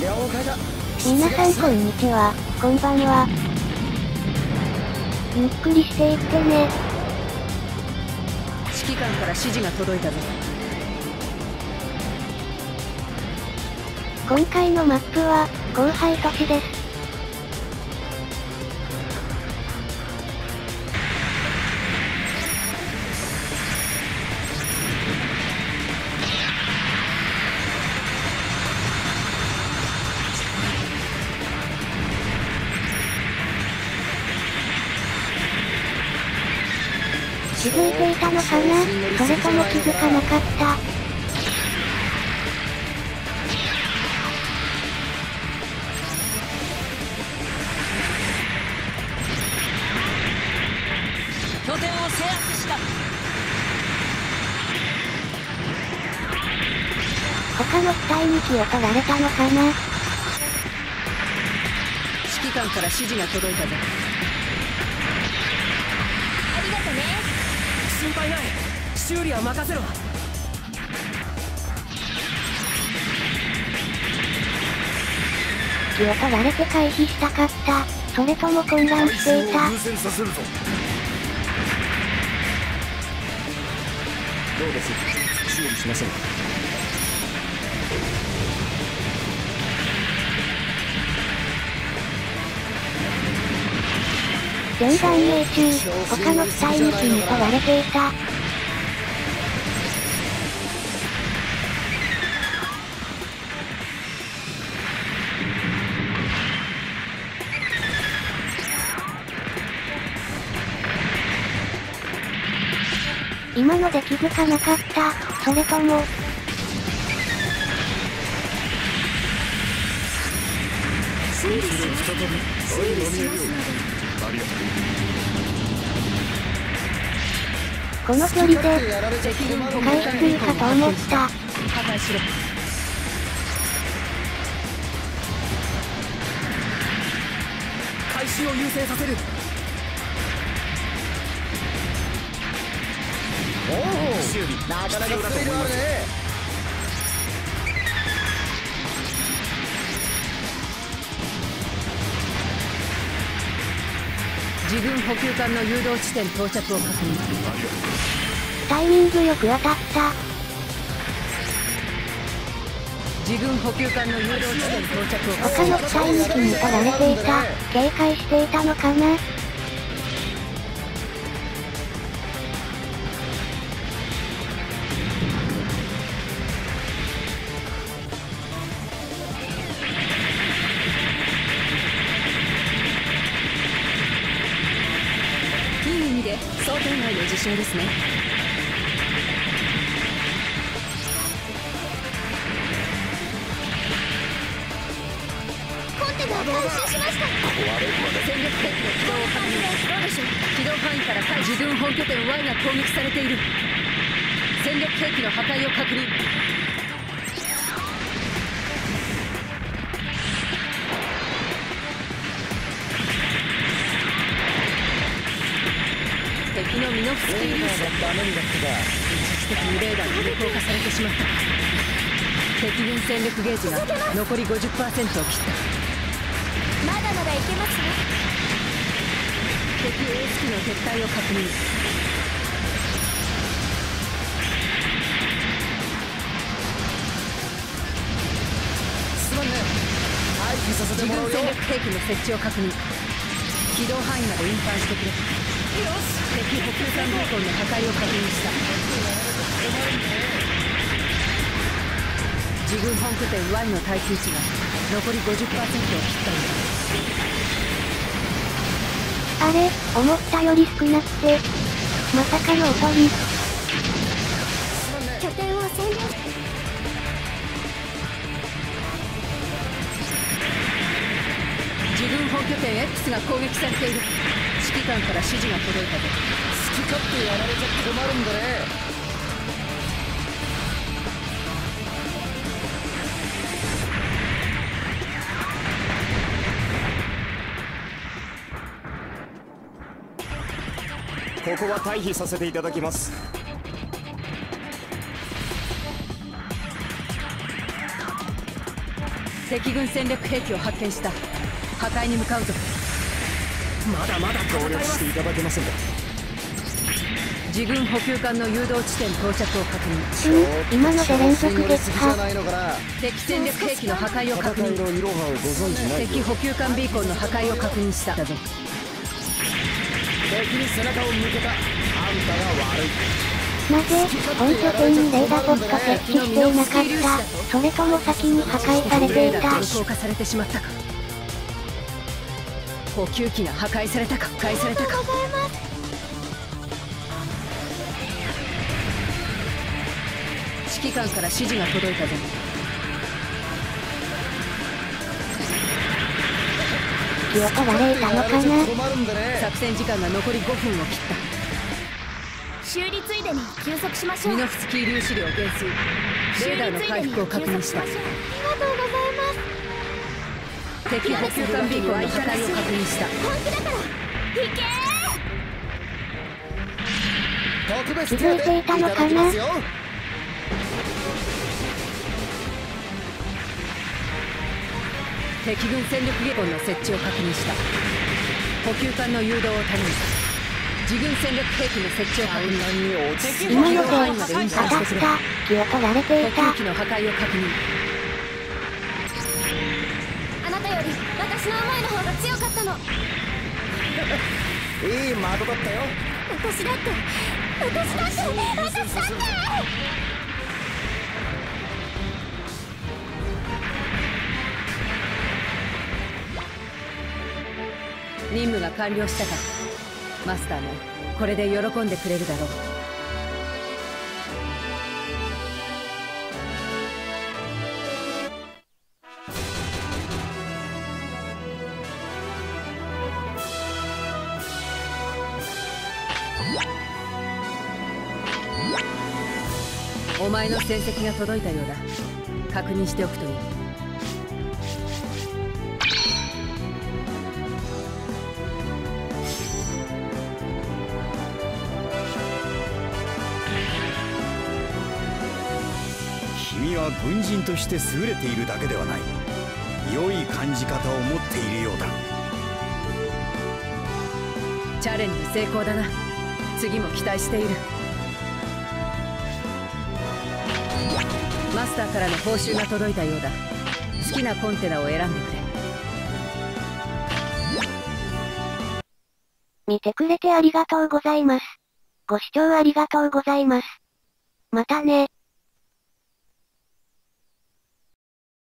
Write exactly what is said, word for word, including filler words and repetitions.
皆さんこんにちは、こんばんは。ゆっくりしていってね。 指揮官から指示が届いたぞ。 今回のマップは、荒廃都市です。気づいていたのかな？それとも気づかなかった？ 拠点を制圧した。 他の機体に気を取られたのかな？ 指揮官から指示が届いたぞ。 ありがとね。 心配ない。修理は任せろ。 気を取られて回避したかった。それとも混乱していた。 優先させるぞ。どうです？修理しません。 全断命中、他の機体に気に取られていた。今ので気づかなかった。それとも再びそういう見えるように。ありがとう。 この距離で回避するかと思った。 破壊しろ。 回収を優先させる。 おお、修理なかなかスリルあるね。 自軍補給艦の誘導地点到着を確認。 タイミングよく当たった。 自軍補給艦の誘導地点到着を確他認。 の機体に気に取られていた。警戒していたのかな？ 想定外の事象ですね。 コンテナを回収しました。 戦力兵器の起動を確認。どうでしょう。起動範囲から対自軍本拠点 Y が攻撃されている。戦力兵器の破壊を確認。敵のミノフスキー粒子がダメになってた。一時的にレーダーが有効化されてしまった。敵軍戦力ゲージが残り ごじゅっパーセント を切った。 まだまだいけますね。 敵エース機の撤退を確認。 すまんね。廃棄させて自もらうよ。 軍戦力兵器の設置を確認。起動範囲まで運搬してくれ。よし。敵補給艦ビーコンの破壊を確認した。自軍本拠点 Y の耐久値が残り ごじゅっパーセント を切ったんだ。 あれ、思ったより少なくて、まさかのおとり。 拠点を占領。 自軍本拠点 X が攻撃されている。指揮官から指示が届いたぞ。 好き勝手やられちゃ困るんだね。ここは退避させていただきます。 戦敵軍戦略兵器を発見した。破壊に向かうぞ。 まだまだ協力していただけませんか。 自軍補給艦の誘導地点到着を確認。 うん、今ので連続撃破。 敵戦略兵器の破壊を確認。 戦いのいろはをご存知ない敵補給艦ビーコンの破壊を確認しただぞ。 敵に背中を向けたあんたが悪い。 なぜ、本拠点にレーダーポット設置していなかった。それとも先に破壊されていた。 レーダーが無効化されてしまったか。補給機が破壊されたか。破壊されたか。指揮官から指示が届いたぞ。 気を取られたのかな。 作戦時間が残りごふんを切った。 修理ついでに休息しましょう。 ミノフスキー粒子量減衰。レーダーの回復を確認した。 ありがとうございます。 敵補給艦ビーコンの破壊を確認した。 本気だから行け特別気づいていたのかな。 敵軍戦力ゲコンの設置を確認した。補給艦の誘導を頼む。自軍戦略兵器の設置を確認。 今ので当たった。気を取られていた。 補給機の破壊を確認。 あなたより私の思いの方が強かったの。 いい的だったよ。 私だって私だって私だって任務が完了したか。マスターもこれで喜んでくれるだろう。お前の戦績が届いたようだ。確認しておくといい。 君は軍人として優れているだけではない。良い感じ方を持っているようだ。 チャレンジ成功だな。次も期待している。マスターからの報酬が届いたようだ。好きなコンテナを選んでくれ。 見てくれてありがとうございます。ご視聴ありがとうございます。またね。